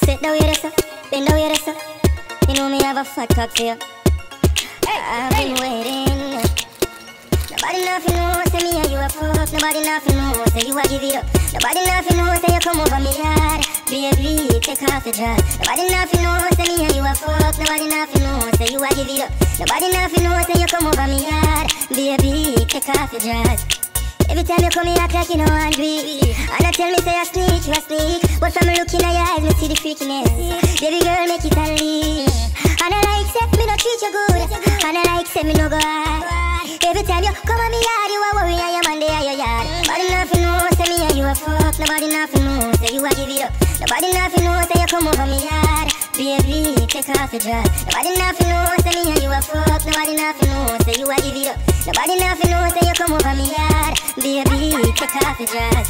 Sit down with us, bend down with us. You know me have a fat cock for you. I've been waiting. Nobody nothing knows, say me and you a fuck. Nobody nothing knows, say you a give it up. Nobody nothing knows, say you come over me yard. Baby, take off the dress. Nobody nothing knows, say me and you a fuck. Nobody nothing knows, say you a give it up. Nobody nothing knows, say you come over me yard. Baby, take off the dress. Every time you come here, act like you know I'm weak. And I tell me say you a sneak. But from looking at your eyes, me see the freakiness. Baby girl, make it unleash. And I like say me no treat you good. And I like say me no go hard. Every time you come on me yard, you a worry and your man dey at your yard. Nobody nothing knows, say me and you a fuck. Nobody nothing knows, say you a give it up. Nobody nothing knows, say you come over me yard. Baby, take off the dress. Nobody nothing knows, say me and you a fuck. Nobody nothing knows, say you a give it up. Nobody nothing knows, say you come over me yard. Baby, take off the dress.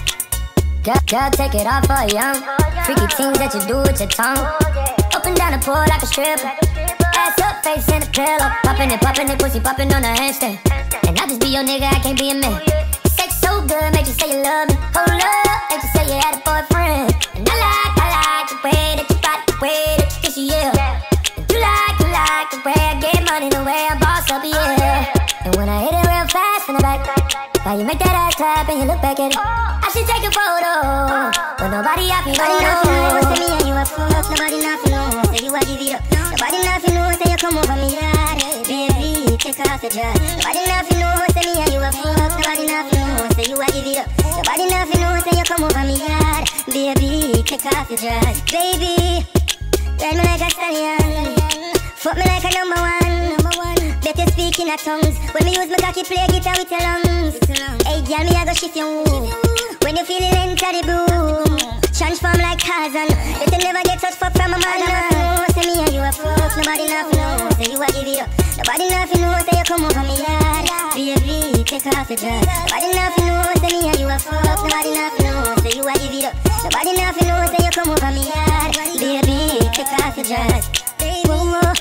Girl, take it off for young. Freaky things that you do with your tongue. Up and down the pole like a stripper. Ass up, face in the pillow. Popping it, pussy popping on a handstand. And I just be your nigga, I can't be a man. Sex so good, make you say you love me. Hold up, make you say you had a boyfriend. And I like the way that you body, the way that you kiss you, yeah. And you like the way I get money, the way I boss up, yeah. And when I hit it real fast from the back, why you make that ass clap and you look back at it? I should take a photo, but nobody happy, nobody nothing knows, say me and you a fuck. Nobody nothing knows, say you a give it up. Nobody nothing knows, say you come over me yard. Baby, take off the dress. Nobody nothing knows, say me and you a fuck. Nobody nothing knows, say you a give it up. Nobody nothing knows, say you come over me yard. Baby, take off the dress. Baby, ride me like a stallion. Fuck me like a number one. Better speak in a tongues. When me use my cocky play guitar with your lungs. Hey girl, me I go shift your woo. When you feel it enter the boom, transform like Tarzan. Better never get touched fuck from a man. Nobody knows, say me and you a fuck. Nobody nothing knows, say you a give it up. Nobody nothing knows, say you come over me yard. Baby, take off the dress. Nobody nothing knows, say me and you a fuck. Nobody nothing knows, say you a give it up. Nobody nothing knows, say you come over me yard. Baby, take off the dress. Whoa, whoa.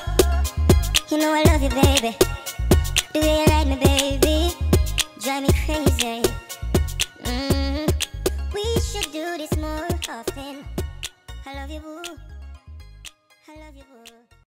You know I love you, baby. The way you like me, baby, drive me crazy. We should do this more often. I love you, boo. I love you, boo.